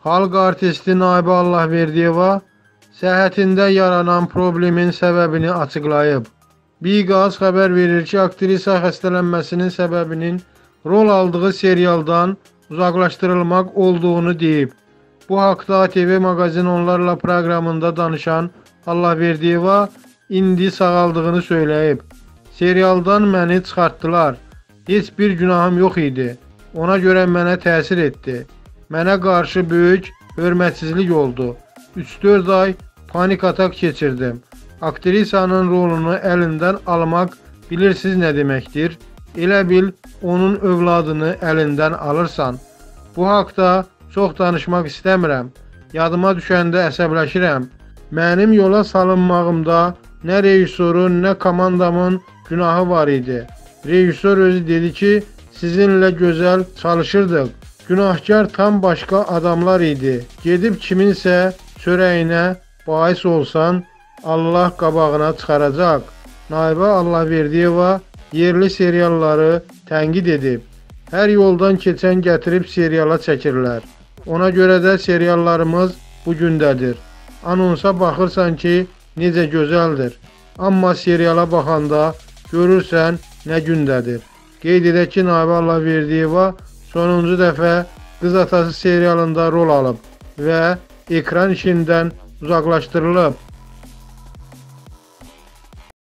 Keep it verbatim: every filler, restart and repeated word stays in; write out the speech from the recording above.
Xalq artisti Naibe Allahverdiyeva səhhətində yaranan problemin səbəbini açıqlayıb. Biqaz xəbər verir ki, aktrisa xəstələnməsinin səbəbinin rol aldığı serialdan uzaqlaşdırılmaq olduğunu deyib. Bu haqda A T V Maqazin Onlarla proqramında danışan Allahverdiyeva indi sağaldığını söyləyib. Serialdan məni çıxartdılar. Heç bir günahım yox idi. Ona görə mənə təsir etdi. Mənə qarşı böyük hörmətsizlik oldu. üç dörd ay panik atak keçirdim. Aktrisanın rolunu əlindən almaq bilirsiniz nə deməkdir? Elə bil onun övladını əlindən alırsan. Bu haqda çox danışmaq istəmirəm. Yadıma düşəndə əsəbləşirəm. Mənim yola salınmağımda nə rejissorun, nə komandamın günahı var idi. Rejissor özü dedi ki, sizinlə gözəl çalışırdıq. Günahkar tam başqa adamlar idi. Gedib kiminsə çörəyinə bais olsan, Allah qabağına çıxaracaq. Naibe Allahverdiyeva yerli serialları tənqid edib. Hər yoldan keçən gətirib seriala çəkirlər. Ona görə də seriallarımız bu gündədir. Anonsa baxırsan ki, necə gözəldir. Amma seriala baxanda görürsən nə gündədir. Qeyd edək ki, Naibe Allahverdiyeva sonuncu dəfə Qız Atası serialında rol alıb və ekran işindən uzaqlaşdırılıb.